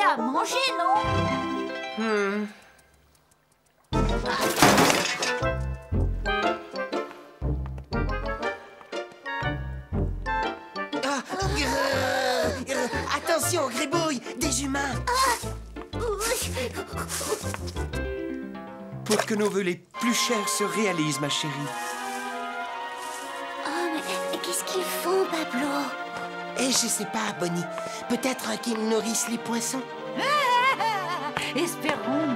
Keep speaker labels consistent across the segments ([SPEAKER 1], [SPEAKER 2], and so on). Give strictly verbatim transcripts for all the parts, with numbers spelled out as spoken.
[SPEAKER 1] à manger, non?
[SPEAKER 2] Hmm. Ah, grrr, grrr. Attention, Gribouille, des humains. Pour que nos vœux les plus chers se réalisent, ma chérie.
[SPEAKER 1] Oh, mais qu'est-ce qu'ils font, Pablo?
[SPEAKER 2] Et je sais pas, Bonnie. Peut-être qu'ils nourrissent les poissons.
[SPEAKER 3] Espérons.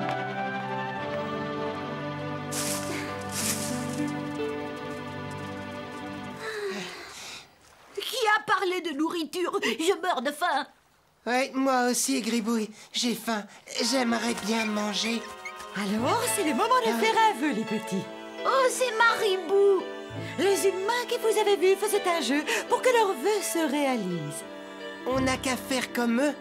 [SPEAKER 1] Qui a parlé de nourriture? Je meurs de faim.
[SPEAKER 2] Ouais, moi aussi, Gribouille. J'ai faim. J'aimerais bien manger.
[SPEAKER 3] Alors, c'est le moment de faire un vœu, les petits.
[SPEAKER 1] Oh, c'est Maribou.
[SPEAKER 3] Les humains que vous avez vus faisaient un jeu pour que leurs vœux se réalisent.
[SPEAKER 2] On n'a qu'à faire comme eux.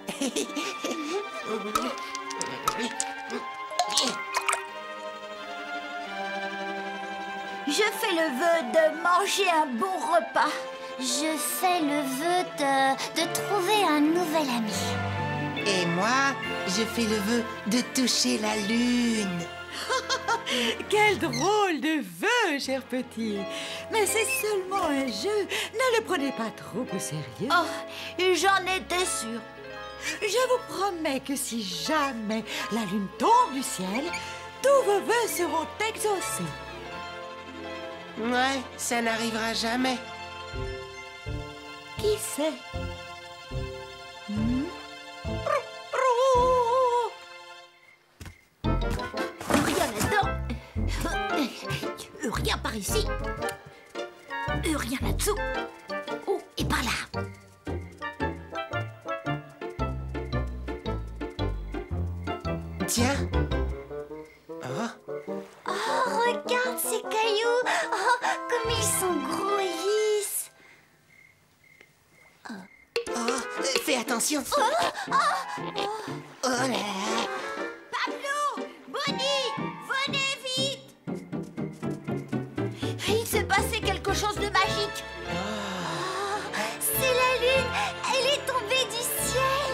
[SPEAKER 1] Je fais le vœu de manger un bon repas.
[SPEAKER 4] Je fais le vœu de, de trouver un nouvel ami.
[SPEAKER 2] Et moi, je fais le vœu de toucher la lune.
[SPEAKER 3] Quel drôle de vœu, cher petit. Mais c'est seulement un jeu. Ne le prenez pas trop au sérieux.
[SPEAKER 1] Oh, j'en étais sûre.
[SPEAKER 3] Je vous promets que si jamais la lune tombe du ciel, tous vos vœux seront exaucés.
[SPEAKER 2] Ouais, ça n'arrivera jamais.
[SPEAKER 3] Qui sait? Hmm?
[SPEAKER 1] Rien là-dedans. Euh, Rien par ici. Euh, Rien là-dessous. Oh, et par là.
[SPEAKER 2] Tiens. Oh.
[SPEAKER 4] Oh, regarde ces cailloux. Oh, comme ils sont gros et lisses.
[SPEAKER 2] Oh, fais attention. Oh, oh là là.
[SPEAKER 1] Pablo, Bonnie, venez vite. Il s'est passé quelque chose de magique.
[SPEAKER 4] Oh, c'est la lune. Elle est tombée du ciel.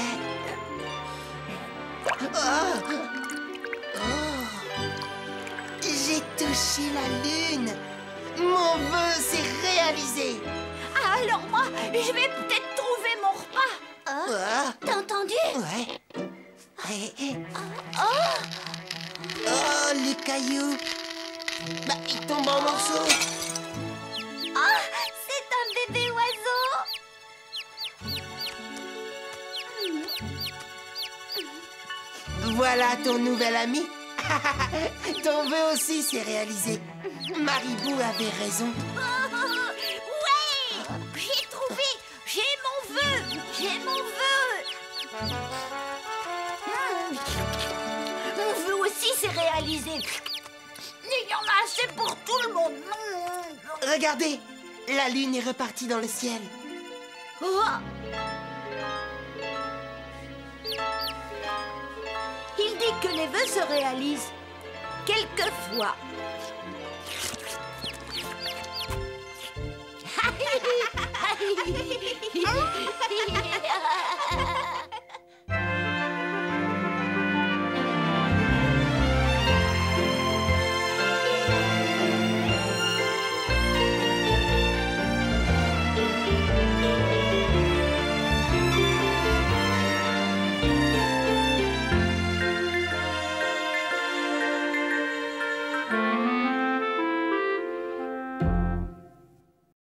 [SPEAKER 2] Oh. Oh. J'ai touché la lune. Mon vœu s'est réalisé.
[SPEAKER 1] Alors moi, je vais peut-être trouver mon repas.
[SPEAKER 4] Oh,
[SPEAKER 2] Oh.
[SPEAKER 4] t'as entendu?
[SPEAKER 2] Ouais. Ouais.
[SPEAKER 4] Oh,
[SPEAKER 2] Oh, le caillou. Bah, il tombe en morceaux.
[SPEAKER 4] oh, c'est un bébé oiseau.
[SPEAKER 2] Voilà ton nouvel ami. Ton vœu aussi s'est réalisé. Maribou avait raison.
[SPEAKER 1] Ouais, j'ai trouvé. J'ai mon vœu. J'ai mon vœu. Hmm. Mon vœu aussi s'est réalisé. Il y en a assez pour tout le monde.
[SPEAKER 2] Regardez, la lune est repartie dans le ciel.
[SPEAKER 1] Oh. Il dit que les vœux se réalisent quelquefois.